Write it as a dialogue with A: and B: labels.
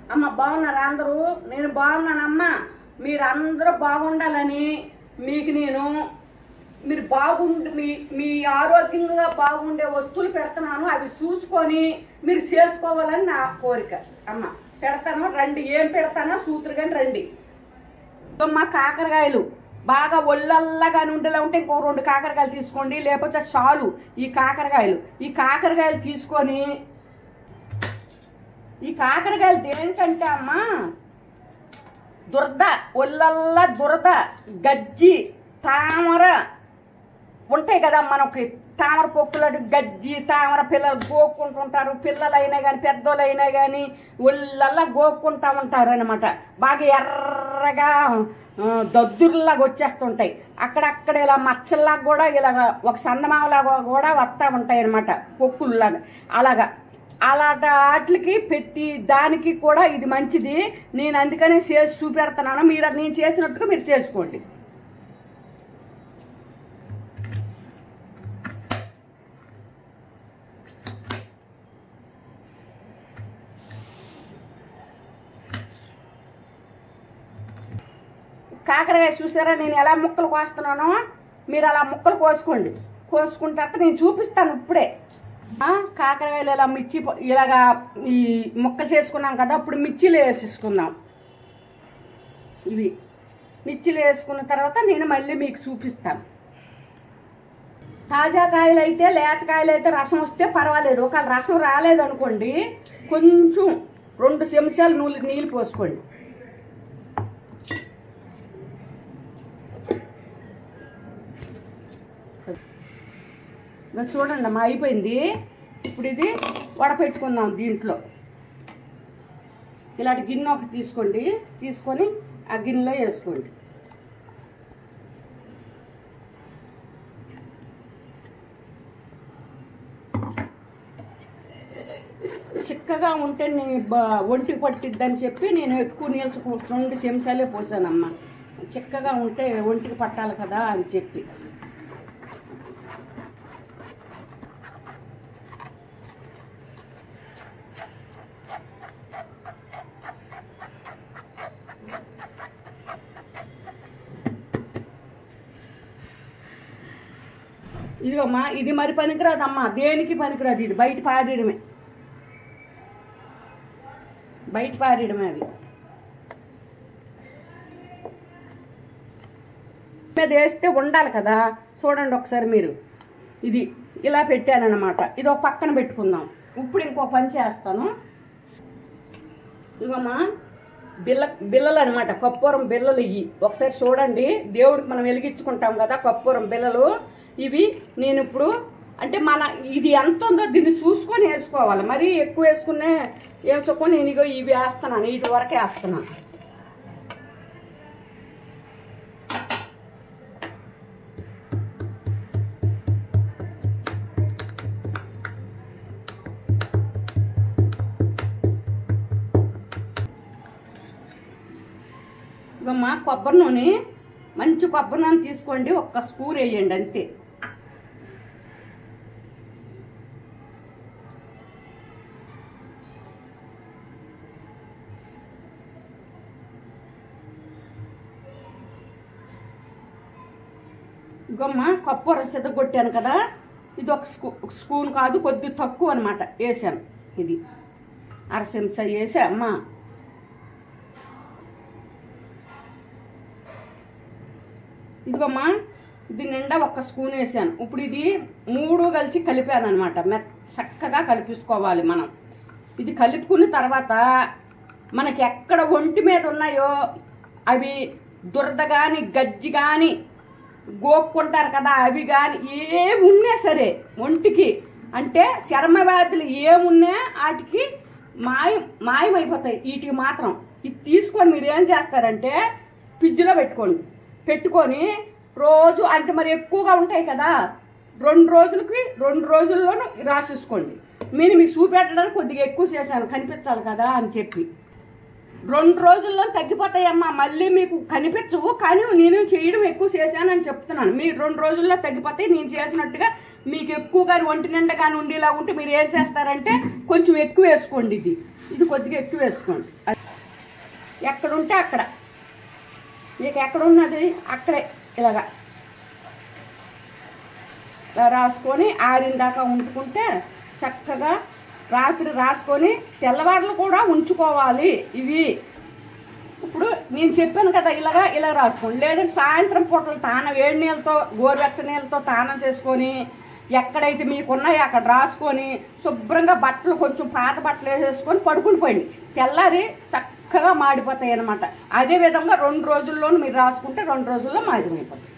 A: అమ్మ బాగున్నారా అందరూ? నేను బాగున్నానమ్మా. మీరు అందరూ బాగుండాలని మీకు నేను మీరు మీ ఆరోగ్యంగా బాగుండే వస్తువులు పెడుతున్నాను. అవి చూసుకొని మీరు చేసుకోవాలని నా కోరిక. అమ్మ పెడతాను, రండి. ఏం పెడతానో సూత్రుగాని రండి. మా కాకరకాయలు బాగా ఒళ్ళల్లాగా ఉండేలా ఉంటే ఇంకో 2 కాకరకాయలు తీసుకోండి, లేకపోతే చాలు. ఈ కాకరకాయలు తీసుకొని, ఈ కాకరకాయలు దేనికంటే అమ్మ దురద, ఒళ్ళల్లా దురద, గజ్జి, తామర ఉంటాయి కదా మనకి. తామర పొక్కులు, గజ్జి, తామర పిల్లలు గోక్కుంటుంటారు. పిల్లలైనా కానీ పెద్దోళ్ళైనా కానీ ఒళ్ళల్లా గోక్కుంటా ఉంటారు అనమాట. బాగా ఎర్రగా దద్దుర్లాగా వచ్చేస్తుంటాయి. అక్కడక్కడ ఇలా మచ్చల్లాగా కూడా ఇలా ఒక సందమావలాగా కూడా వస్తూ ఉంటాయి అనమాట, పొక్కుల్లాగా. అలాంటి వాటికి పెట్టి దానికి కూడా ఇది మంచిది. నేను అందుకనే చేసి చూపెడుతున్నాను. నేను చేసినట్టుగా మీరు చేసుకోండి. కాకరకాయ చూసారా నేను ఎలా ముక్కలు కోస్తున్నానో? మీరు అలా ముక్కలు కోసుకోండి. కోసుకున్న తర్వాత నేను చూపిస్తాను ఇప్పుడే. కాకరకాయలు ఇలా ఇలాగా ఈ ముక్కలు చేసుకున్నాం కదా, ఇప్పుడు మిర్చీలు వేసేసుకుందాం. ఇవి మిర్చీలు వేసుకున్న తర్వాత నేను మళ్ళీ మీకు చూపిస్తాను. తాజా కాయలు అయితే, లేత కాయలు అయితే రసం వస్తే పర్వాలేదు. ఒకవేళ రసం రాలేదనుకోండి, కొంచెం 2 చెంచాలు నీళ్ళు పోసుకోండి. చూడండి అమ్మా, అయిపోయింది. ఇప్పుడు ఇది వడపెట్టుకుందాం. దీంట్లో ఇలాంటి గిన్నె ఒకటి తీసుకోండి. తీసుకొని ఆ గిన్నెలో వేసుకోండి. చిక్కగా ఉంటే ఒంటికి పట్టిద్దని చెప్పి నేను ఎక్కువ నీళ్ళు 2 చెంచాలే పోసానమ్మా. చిక్కగా ఉంటే ఒంటికి పట్టాలి కదా అని చెప్పి. ఇదిగమ్మా, ఇది మరి పనికిరాదమ్మా, దేనికి పనికిరాదు. ఇది బయట పారేయడమే అవి. మీద వేస్తే ఉండాలి కదా. చూడండి ఒకసారి మీరు. ఇది ఇలా పెట్టానన్నమాట. ఇది ఒక పక్కన పెట్టుకుందాం. ఇప్పుడు ఇంకో పని చేస్తాను. ఇదిగమ్మా, బిల్లలు అనమాట, కర్పూరం బిల్లలు. ఇవి ఒకసారి చూడండి. దేవుడికి మనం వెలిగించుకుంటాం కదా కర్పూరం బిల్లలు. ఇవి నేను ఇప్పుడు అంటే ఇది ఎంత ఉందో దీన్ని చూసుకొని వేసుకోవాలి. మరీ ఎక్కువ వేసుకొని నేను ఇవి వేస్తున్నాను. వీటి వరకే వేస్తున్నాను. ఇగమ్మా, కొబ్బరి నూనె, మంచి కొబ్బరి నూనె తీసుకోండి. 1 స్పూన్ వేయండి అంతే. ఇగమ్మా, కర్పూరం సిద్ధగొట్టాను కదా, ఇది 1 స్పూన్ కాదు, కొద్ది తక్కువ అనమాట వేసాను. ఇది 1/2 చెంచా వేసా అమ్మా. ఇదిగమ్మా, ఇది నిండా 1 స్పూన్ వేసాను. ఇప్పుడు ఇది 3 కలిసి కలిపాను అనమాట. చక్కగా కలిపేసుకోవాలి మనం. ఇది కలుపుకున్న తర్వాత మనకి ఎక్కడ ఒంటి మీద ఉన్నాయో అవి దురద కానీ, గజ్జి కానీ, గోక్కుంటారు కదా, అవి కానీ ఏమున్నా సరే ఒంటికి, అంటే చర్మ వ్యాధులు ఏమున్నా వాటికి మాయమైపోతాయి. వీటికి మాత్రం ఇది తీసుకొని మీరు ఏం చేస్తారంటే ఫ్రిడ్జ్లో పెట్టుకొని రోజు, అంటే మరి ఎక్కువగా ఉంటాయి కదా, 2 రోజుల్లోనూ రాసేసుకోండి. మీకు చూపెట్టడానికి కొద్దిగా ఎక్కువ చేశాను, కనిపించాలి కదా అని చెప్పి. 2 రోజుల్లో తగ్గిపోతాయమ్మా. మళ్ళీ మీకు కనిపించవు, కానీ నేను చేయడం ఎక్కువ చేశానని చెప్తున్నాను. మీరు 2 రోజుల్లో తగ్గిపోతాయి. నేను చేసినట్టుగా మీకు ఎక్కువ కానీ ఒంటి నిండా కానీ ఉండేలా ఉంటే మీరు ఏం చేస్తారంటే కొంచెం ఎక్కువ వేసుకోండి. ఇది కొద్దిగా ఎక్కువ వేసుకోండి. ఎక్కడుంటే అక్కడ, మీకు ఎక్కడున్నది అక్కడే ఇలా రాసుకొని ఆరిన దాకా ఉంచుకుంటే చక్కగా రాత్రి రాసుకొని తెల్లవారులు కూడా ఉంచుకోవాలి. ఇవి ఇప్పుడు నేను చెప్పాను కదా, ఇలా రాసుకోండి. లేదంటే సాయంత్రం పూటలు వేడి నీళ్ళతో గోరువెచ్చ నీళ్ళతో తానం చేసుకొని ఎక్కడైతే మీకున్నాయో అక్కడ రాసుకొని శుభ్రంగా బట్టలు కొంచెం పాత బట్టలు వేసేసుకొని పడుకుని పోయింది. తెల్లారి చక్కగా మాడిపోతాయి అన్నమాట. అదేవిధంగా 2 రోజుల్లోనూ మీరు రాసుకుంటే 2 రోజుల్లో మాయమైపోతుంది.